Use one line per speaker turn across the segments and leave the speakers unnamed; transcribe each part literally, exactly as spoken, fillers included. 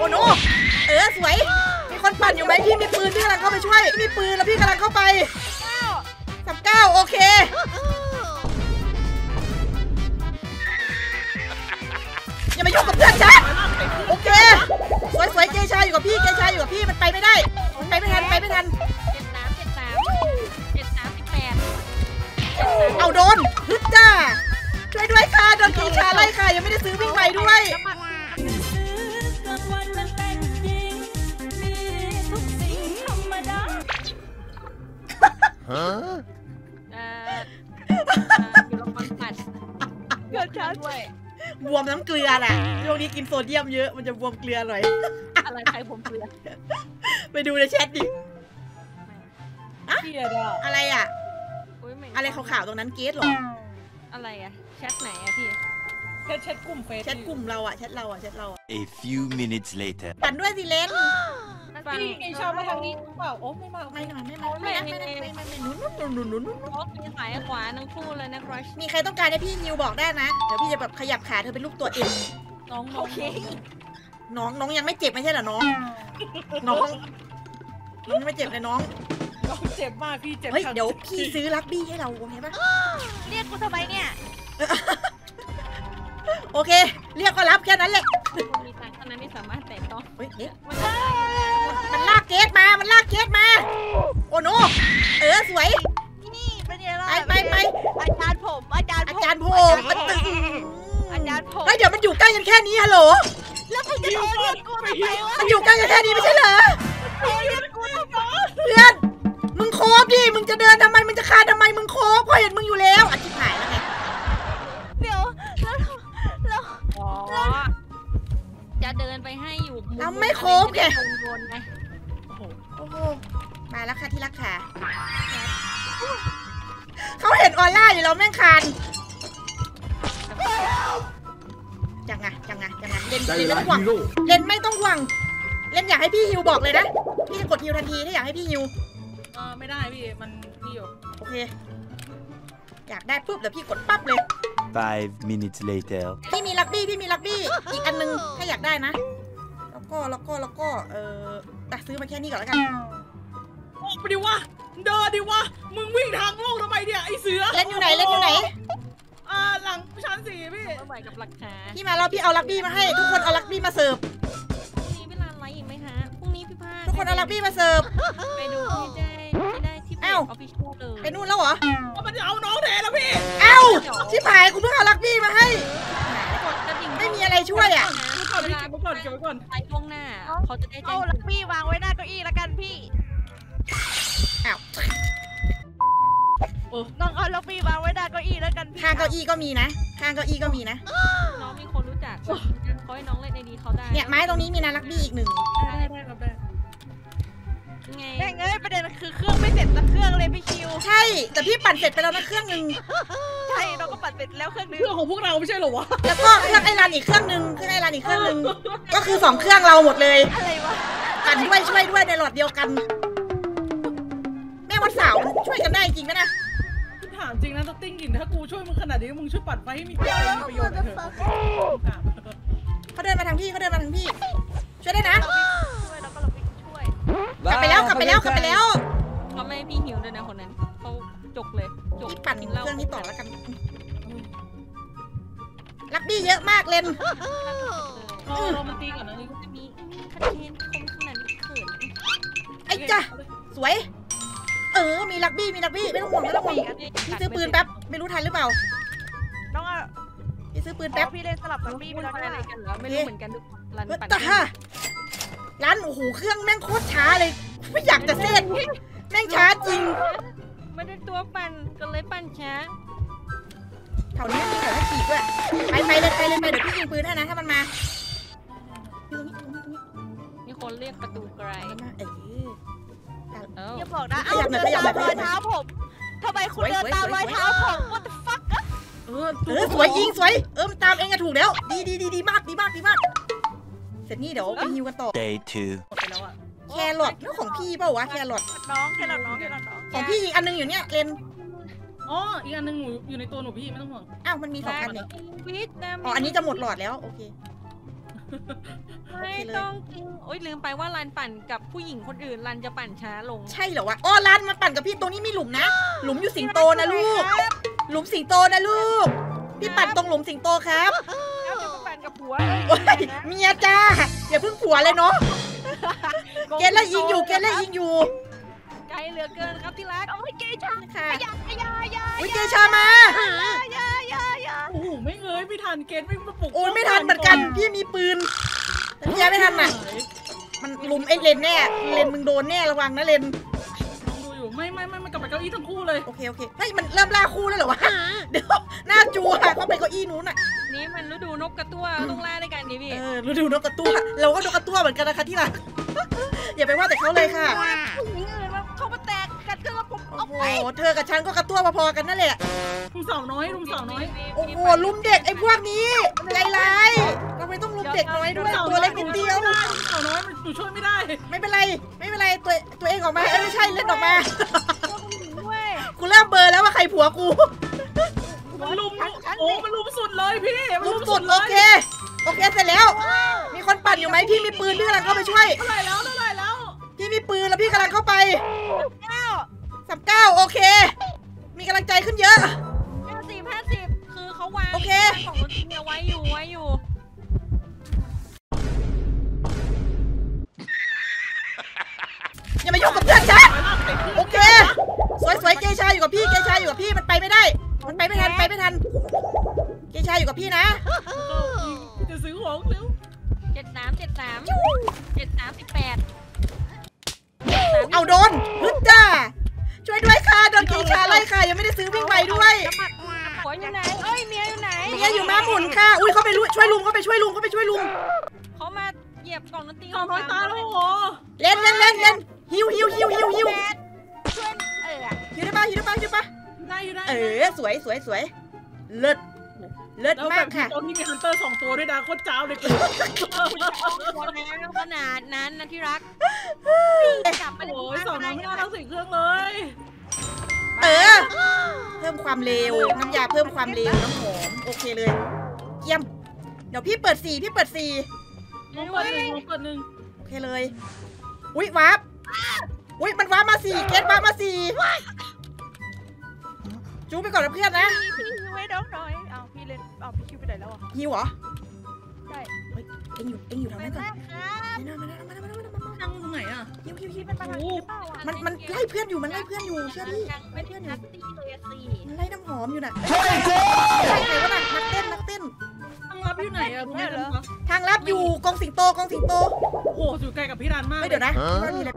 อ้โนเออสวยมีคนปั่นอยู่ไหมพี่มีปืนพี่กำลังเข้าไปช่วยมีปืนแล้วพี่กำลังเข้าไปสามเก้าโอเคอย่ามายุ่งกับเพื่อนฉันโอเคสวยสวยเกชาอยู่กับพี่เกชาอยู่กับพี่มันไปไม่ได้มันไปไม่ทันไปไม่ทัน
เจ็ดสามเจ็ดสามเจ็ดสามสิบแปด
เอาโดนฮึดจ้าช่วยด้วยค่ะโดนเกชาไล่ค่ะยังไม่ได้ซื้อวิ่งไปด้วย
ฮะเอ่ออยู่โรงพยาบาลปัดเกิดช้าด้วย
บวมน้ำเกลือน่ะช่วงนี้กินโซเดียมเยอะมันจะบวมเกลือหน่อย
อะไรใครบวมเกลือ
ไปดูในแชทดิอะอะไรอ่ะอะไรขาวๆตรงนั้นเกสหรอ
อะไรอ่ะแชทไหนอ่ะพี่
แชทแชทกลุ่มเฟซ
แชทกลุ่มเราอ่ะแชทเราอ่ะแชทเรา
A few minutes later
ปั่นด้วยสิเลน
พี่เกชามาทางนี้เปล่าโอ้ไม่มา
ไม่มาไม่มาไม่มาไม่มาไม่มาไม่นุ่นนุ่นนุ่นนุ่นนุ่น
โอ้มีสายขวาทั้งคู่เลยนะครัช
มีใครต้องการให้พี่นิวบอกได้นะเดี๋ยวพี่จะแบบขยับขาเธอเป็นลูกตัวเอ็ม
น้อง
โอเคน้องน้องยังไม่เจ็บไม่ใช่เหรอน้องน้องน้องยังไม่เจ็บเลยน้อง
น้องเจ็บมากพี่เจ็บ
เฮ้ยเดี๋ยวพี่ซื้อลักบี้ให้เราโอเคปะ
เรียกกูทำไมเนี่ย
โอเคเรียกก็รับแค่นั้นแหละ
มีทางเท่านั้นที่สามารถแตะต้อง
เฮ้ยเอ๊ะมันลากเกสมามันลากเกสมาโอ้โนเออสวย
นี่เป็นยังไง
ไปไปไป
อาจารย์ผมอาจารย์
อาจารย์ผม
อาจารย์ผม
เฮ้ยเดี๋ยวมันอยู่ใกล้กันแค่นี้ฮัลโหล
แล้วมึงจะโทรเรียกกูทำไมวะ
มันอยู่ใกล้กันแค่นี้ไม่ใช่เหรอ
โทรเรียกกูทำไม
เพื่อนมึงโคบดิมึงจะเดินทำไมมึงจะคานทำไมมึงโคบเพราะเห็นมึงอยู่แล้วอธิบายแล้วไง
เดี๋ยวแล้วแล้วจะเดินไปให้อยู่
เราไม่โคบแกโอ้โหมาแล้วค่ะที่รักค่ะเขาเห็นออร่าอยู่แล้วแม่งคานจังไงจังไงจังไงเล่นเล่นไม่ต้องห่วงเล่นไม่ต้องห่วงเล่นอยากให้พี่ฮิวบอกเลยนะพี่จะกดฮิวทันทีถ้าอยากให้พี่ฮิว
เออไม่ได้พี่มันนี่อยู่
โอเคอยากได้ปุ๊บเดี๋ยวพี่กดปั๊บเลย
five minutes later
พี่มีลักบี้พี่มีลักบี้อีกอันนึงถ้าอยากได้นะแล้วก็แล้วก็แล้วก็เออตัดซื้อมาแค่นี้ก่อนแล้วกัน
โอ้ไปดิวะเดินดิวะมึงวิ่งทางโลกทำไมเนี่ยไอเสือ
เล่นอยู่ไหนเล่นอยู่ไหน
อ่าหลังชั้นสี่พี่
มาใหม่กับหลักฐาน
พี่มาแล้วพี่เอาลักบี้มาให้ทุกคนเอาลักบี้มาเสิร์ฟ
พรุ่งนี้เวลาไลฟ์อีกไหมฮะพรุ่งนี้พี่พา
ทุกคนเอาลักบี้มาเสิร์ฟ
ไปดูพี่ได้พี่ได้ที่เพจออฟฟิเชียลเลย
ไปนู่นแล้วเหรอ
มันจะเอาน้องแทนแล้วพี่
เอ้าชิบหายกูเพิ่งเอาลักบี้มาให้ไม่มีอะไรช่วยอ่ะ
ก่อนพี่เก็บไว้ก่อนเก็บไว้ก่อน
ไปล่วงหน้าเขาจะได้เอาลักบี้วางไว้หน้าเก้าอี้แล้วกันพี่
อ้าว
น้องเอาลักบี้วางไว้หน้าเก้าอี้แล้วกัน
ข้างเก้าอี้ก็มีนะข้างเก้าอี้ก็มีนะ
น้องมีคนรู้จักเขาให้น้องเล่นในนี้เขาได้
เนี่ยไม้ตรงนี้มีนะลักบี้อีกหนึ่ง
ได้ได้ครับได้
ไงแม่งเอ้ยประเด็นคือเครื่องไม่เสร็จสักเครื่องเลยพี่คิว
ใช่แต่พี่ปั่นเสร็จไปแล้วนะเครื่องนึง
ใช่เราก็ปั่นเสร็จแล้วเครื่องนึง
เครื่องของพวกเราไม่ใช่หรอวะ
แล้วก็เครื่องไอรันอีกเครื่องนึงเครื่องไอรันอีกเครื่องนึงก็คือสองเครื่องเราหมดเลย
อะไรวะ
ปั่นด้วยช่วยด้วยในหลอดเดียวกันแม่วันเสาร์ช่วยกันได้จริงไหมนะ
ถามจริงนะต้องติ้งกินถ้ากูช่วยมึงขนาดนี้มึงช่วยปั่นไฟให้มีประโยชน์หน่อยเถอะ
เขาเดินมาทางพี่เขาเดินมาทางพี่ช่วยได้นะ
ช่วยแล้วก็เราช่วย
กลับไปแล้วกลับไปแล้วกลับไปแล้ว
เขาไม่ให้พี่หิวด้วยนะคนนั้นเขาจกเลยจก
ปั่นเครื่องนี้ต่อแล้วกันลักบี้เยอะมากเลน
เรามาตีก่อนนะนี่
จะมีคันเทนคมขนาดนี้เขิน
ไอ้จ้ะสวยเออมีลักบี้มีลักบี้ไม่ต้องห่วงไม่ต้องห่วงพี่ซื้อปืนแป๊บไม่รู้ทันหรือเปล่า
น้องอ่ะ
พี่ซื้อปืนแป๊บ
พี่เล่นสลับลักบี้ไปแล้วอะไรกันเหรอไม่รู้เหมือนกันทุกร้านปั่น
ร้านโอ้โหเครื่องแม่งโคตรช้าเลยไม่อยากจะเซ็ตแม่งช้าจริง
ไม่ได้ตัวปั่นก็เลยปั่นช้า
แถวนี้มีแถวให้ขี่ด้วยไปไปเลยไปเลยไปเดี๋ยวพี่ยิงปืนให้นะถ้ามันมา
มีคนเรียกประตูไกล
เออ
อย่าบอกนะเอาเดินตามรอยเท้าผมทำไมคุณเดินตามรอยเท้าผม what the fuck
เออเออสวยยิงสวยเออมันตามเองอะถูกแล้วดีดีดีดีมากดีมากดีมากเสร็จนี่เดี๋ยวไปฮิวกันต่อ
day two
แครอทแล้วของพี่เปล่าวะแครอท
น้องแครอทน้องแครอทน้อง
ของพี่อีกอันนึงอยู่เนี่ยเลน
อ๋ออีกอันนึงหนูอยู่ในตัวหนูพี่ไม่ต้องห่วง
อ้าวมันมีสองอันเนี่ย
วิทย์นะ
อ๋ออันนี้จะหมดหลอดแล้วโอเค
ไม่ต้องจริงโอ๊ยลืมไปว่ารันปั่นกับผู้หญิงคนอื่นรันจะปั่นช้าลง
ใช่เหรอวะอ๋อรันมาปั่นกับพี่ตรงนี้มีหลุมนะหลุมอยู่สิงโตนะลูกหลุมสิงโตนะลูกพี่ปั่นตรงหลุมสิงโตครับ
แล้วจะมาปั่นกับผัว
โอ้ยเมียจ้าอย่าเพิ่งผัวเลยเนาะเกณฑ์และอิงอยู่เกณฑ์และอิงอยู่
ไกลเหลือเกินครับที่รักโอ้ยเกชา
ค่ะ
อย่าอย่าอย่า
อุ้ยเกชามา
อย่าอย่าอย่า
โอ้โหไม่เงยไม่ทันเกณฑ์ไม่มาปลุก
โอ้ยไม่ทันเหมือนกันพี่มีปืนแต่พี่ยาไม่ทันน่ะมันลุมไอ้เลนแน่เลนมึงโดนแน่ระวังนะเลน
ลองดูอยู่ไม่ไม่ไม่ไม่กลับไปเก้าอี้ทั้งคู่เลย
โอเคโอเคเฮ้ยมันเริ่มล่าคู่แล้วเหรอวะเดี๋ยวหน้าจูค่ะเข้าไปเก้าอี้นู้นอ่ะ
นี่มันฤดูนกกระตั้วต้องล่าด้วยกันดิพี่
เออรู้ดูนกกระตั้วเราก็นกกระตั้วเหมือนกันนะคะที่รักอย่าไปว่าแต่เขาเลยค่ะ
ผู้หญิงอื่นมาเข้ามาแตกกันเครื่องระบบ
โอ้โหเธอกับฉันก็กระตั้วพอๆกันนั่นแหละ
ลุงสาวน้อยลุงสาวน้อย
โอ้โหลุมเด็กไอ้พวกนี้ใจร้ายทำไมต้องลุมเด็กน้อยด้วยตัวเล็กนิดเดียว
ลุงสาวน้อยมันหนูช่วยไม่ได้
ไม่เป็นไรไม่เป็นไรตัวตัวเองออกมาเอ้ยไม่ใช่เล่นออกมา
ด้วย
กูเริ่มเบลอร์แล้วว่าใครผัวกู
มันลุมโอ้มันลุมสุดเลยพี่มัน
ลุ
ลุ
ม
ม
สุ
สุ
ด
ด
โอ
เลย
เคโอเคเสร็จแล้ว มีคนปั่นอยู่ไหมพี่มีปืนพี่กำลังเข้าไปช่วย
เท่าไหร่แล้วเท่าไหร่แล้ว
พี่มีปืนแล้วพี่กำลังเข้าไป
เก้า
สามเก้าโอเค มีกำลังใจขึ้นเยอะ
ห้าสิบห้าสิบคือเขาวาง
โอเค
ของรถเนี่ยไว้อยู่ไว้อยู่
อย่ามายุ่งกับเพื่อนฉันโอเค สวยสวยเกชาอยู่กับพี่เกชาอยู่กับพี่มันไปไม่ได้ มันไปไม่ทันไปไม่ทัน เกชาอยู่กับพี่นะ
จะซื้อของเร็ว
เจ็ดสามเจ็ดสามเจ็ดสามสิบแปด
เอาโดนฮึดจ้าช่วยด้วยค่ะโดนเกชาไล่ค่ะยังไม่ได้ซื้อวิ่งไวด้วย
ผัวอยู่ไหนเอ้ยเมียอยู่ไหน
เมียอยู่ม้าหมุนค่ะอุ้ยเขาไปลุช่วยลุงเขาไปช่วยลุงเขาไปช่วยลุง
เขามาเหยียบกล่องดนตรี
สาวน้อยตายแล้วโห
เล่นเล่นเล่นเล่นฮิวฮิวฮิวฮิวฮิว
ช่วยเออ
ฮิวได้ปะฮิวได้ปะฮิวได้ปะ
ได้อยู่ได้
เออสวยสวยสวยเลิศเลิศ
แล้ว
มา
แบ
ก
บ
ค่ะ
ตอนที่มีฮันเตอร์สองตัวด้วยนะโคตรจ้าวเลยกู
คนนะขนาดนั้นนะที่รักกลับมา
โอ้ยสาวน้อยไม่น่ารักใส่เครื่องเลย
เออเพิ่มความเร็วน้ำยาเพิ่มความเร็วน้ำหอมโอเคเลยเยี่ยมเดี๋ยวพี่เปิดสี่พี่เปิดสี่
ลงเปิดหนึ่งลงเปิดหนึ่ง
โอเคเลยอุ้ยวาร์ปอุ้ยมันวาร์ปมาสี่เกตวาร์ปมาสี่จูไปก่อนนะเพื่อนนะ
พี่พี่ไว้น้องหน่อยเอาพี่เล่นเอาพี่คิวไปไหนแล้วอ่ะ
ฮิวเหรอ
ใช่
เฮ้ยเอ็งอยู่เอ็งอยู่ทาง
ไป
นั้นก่อน
แล้วครับ
มามามามามามามามา
นั่งตรงไหนอ่ะ
ฮิวฮิวฮิว
มันมาทางนี้หรือเปล่าอ่ะ
มันมันไล่เพื่อนอยู่มันไล่เพื่อนอยู่เชื่อพี่
ยังไม่ได้นัดตีเลยอะสิ
มันไล่น้ำหอมอยู่น่ะใช่ใครวะน่ะนักเต้นนักเต้น
ทางลับอยู่ไหนอ่ะคุณแม่เหรอ
ทางลับอยู่กองสิงโตกองสิงโต
โอ้โหอยู่ไกลกับพี่รันมาก
ไม่เดี๋ยวนะว่ามีอะไร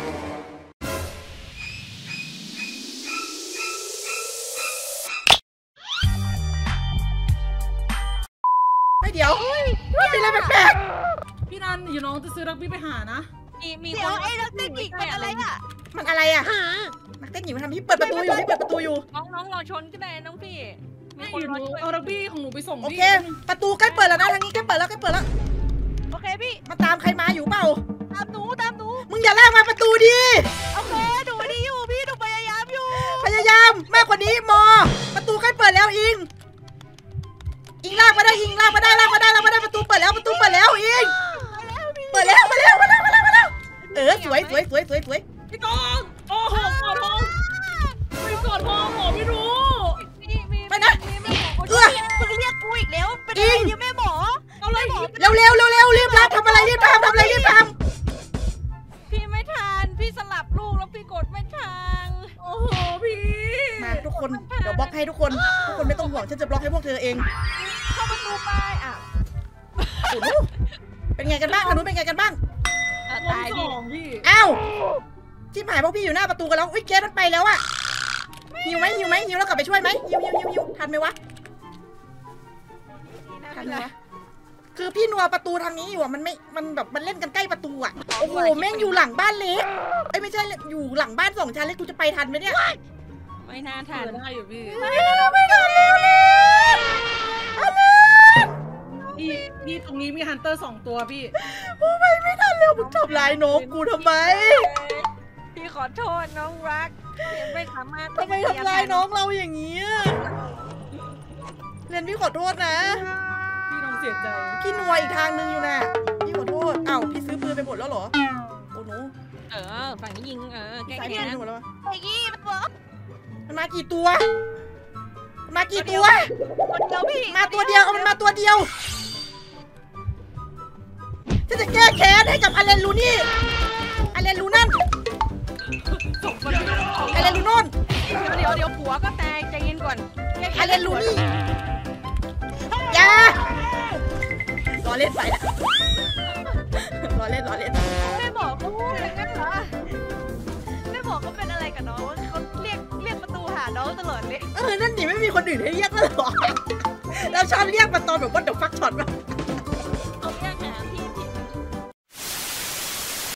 ไม่เดี๋ยวไม่เป็นอะไรแปลก
พี่รันอยู่น้องจะซื้อรักบี้ไปหานะ
มีมี
เดี๋ยวไอ้นักเต้นหญิงเป็นอะไรอ่ะ
ๆมันอะไรอ่ะนักเต้นหญิงมันทำที่เปิดประตูอยู่ที่เปิดประตูอยู่
น้องน้องรอชนก็ได้น้องพี่มี
ไม่
คน
อยู่
ร
ห
อ
นู
ช่วย
เอารักบี้ของหนูไปส่ง
โอ
พี่
เค ประตูใกล้เปิดแล้วนะทางนี้ใกล้เปิดแล้วใกล้เปิดแล้ว
โอเคพี่
มาตามใครมาอยู่เปล่า
ตามหนูตามหนู
มึงอย่าลากมาประตูดิ
โอเคหนูไม่ได้อยู่พี่หนูพยายามอยู่
พยายามมากกว่านี้มอ ประตูใกล้เปิดแล้วอิง อิงลากมาได้อิงลากมาได้ลากมาได้ลากมาได้ประตูเปิดแล้วประตูเปิดแล้วอิง เปิดแล้วมาแล้วมาแล้วมาแล้วมาแล้วเออสวยสวยสวยสวยสวย
พี่กองโอ้โหกอดทองไม่กอดทองหรอไม่รู้
มีมี
ไปนะ
มีมีหมอคน
เออ
มึงเรียกกูอีกแล้วเป็นอะไรเนี่ยแม่หมอ
เอาเลย
เร็วเร็วเร็วเร็วรีบรับทำอะไรรีบทำทำอะไรรีบท
พี่ไม่ทันพี่สลับลูกแล้วพี่กดไม่ทัน
โอ้โหพี่
ำมาทุกคนเดี๋ยวบล็อกให้ทุกคนทุกคนไม่ต้องห่วงฉันจะบล็อกให้พวกเธอเอง
เข้าประตูไปอ่ะ
โอ้โหเป็นไงกันบ้างทางนู้นเป็นไงกันบ้าง
อ่ะ
ว
ตาย
งส
พี่
องพี่
อ้าวชิบหายพวกพี่อยู่หน้าประตูกันแล้วอุ้ยเกสมันไปแล้วอะหิวไหมหิวไหมหิวแล้วกลับไปช่วยไหมหิวหิวหิวหิวทันไหมวะทันไหมวะคือพี่นัวประตูทางนี้อยู่อะมันไม่มันแบบมันเล่นกันใกล้ประตูอะโอ้โหแม่งอยู่หลังบ้านเล็กเอ้ยไม่ใช่อยู่หลังบ้านสองชั้นเล็กกูจะไปทันไหมเนี่ย
ไม่น่า
เอ
ทัน
อได้อยู่พี่
ไม่ทันไม่ทันเร็วเร็วอเลน
พี่พี่ตรงนี้มีฮันเตอร์สองตัวพี่
โอ้ไม่ไม่ทันเร็วมึงทำลายน้องกูทำไม
พี่ขอโทษน้องรักพี่ไม่สามารถ
ทำไมทำลายน้องเราอย่างนี้อะเรนพี่ขอโทษนะ
พี่น้องเสียยใจ
พี่นัวอีกทางนึงอยู่น่ะพี่ขอโทษอ้าวพี่ซื้อปืนไปหมดแล้วเหรอโอ้โห
เออฝั่งนี้ยิงเออแก้
ใส่ปื
แค้
น
น
ไปหมดแล้ววะ
ไอ้กี้มันบอก
มันมากี่ตัวมันมากี่ตัว
คนเดียวพี่
มาตัวเดียวเอามันมาตัวเดียวฉันจะแก้แค้นให้กับอเลนลูนี่อเลนลูนั่น
ส่งคน
อเลนลูโน่น
เดี๋ยวเดี๋ยวผัวก็แตกใจเย็นก่อน
อเลนลูนี่อย่าล้อเล่นไปนะล้อเล่นล้อเล่น
ไม่บอกเขาพูดอย่างนั้นเหรอไม่บอกเขาเป็นอะไรกับน้องเขาเรียกเรียกประตูหาน้องตลอดเลย
เออนั่นดิไม่มีคนอื่นให้เรียกแล้วเหรอเราชอบเรียกมาตอนแบบว่าเดี๋ยวฟักช็อตมา